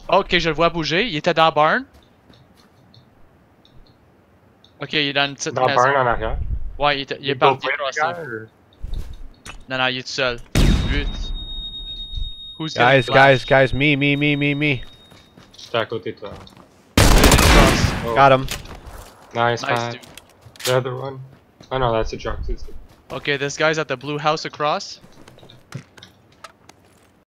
Ok, je le vois bouger. Il était dans le barn. Ok, il est dans une petite Dans le maison. barn en arrière. Ouais, il est parti crosser. Non, non, il est tout seul. Lui. Who's getting flashed? Guys, me. J'étais à côté de toi. Oh. Got him. Nice, Nice, Pat. dude. The other one. Oh no, that's a truck. Okay, this guy's at the blue house across.